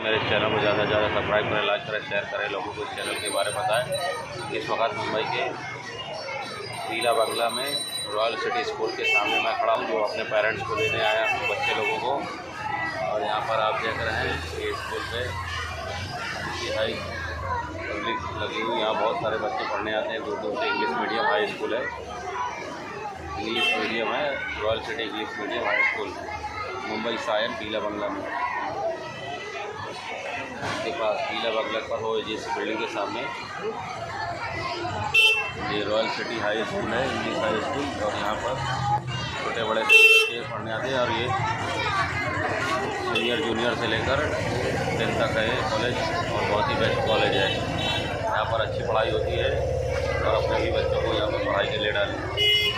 मेरे चैनल को ज़्यादा से ज़्यादा सब्सक्राइब करें, लाइक करें, शेयर करें, लोगों को इस चैनल के बारे में बताएं। इस वक्त मुंबई के पीला बंगला में रॉयल सिटी स्कूल के सामने मैं खड़ा हूँ, जो अपने पेरेंट्स को लेने आया हूँ, बच्चे लोगों को। और यहाँ पर आप देख रहे हैं ये स्कूल पे हाई पब्लिक लगी हुई, यहाँ बहुत सारे बच्चे पढ़ने आते हैं दूर दूर से। इंग्लिश मीडियम हाई स्कूल है, इंग्लिश मीडियम है, royal city English medium high school, Mumbai Sion पीला बंगला में के पास। पीला बंगला पर हो जिस बिल्डिंग के सामने ये रॉयल सिटी हाई स्कूल है, इंग्लिश हाई स्कूल। और यहाँ पर छोटे बड़े बच्चे पढ़ने आते हैं। और ये सीनियर जूनियर से लेकर 10th तक है कॉलेज, और बहुत ही बेस्ट कॉलेज है। यहाँ पर अच्छी पढ़ाई होती है और अपने भी बच्चों को यहाँ पर पढ़ाई के लिए डालें।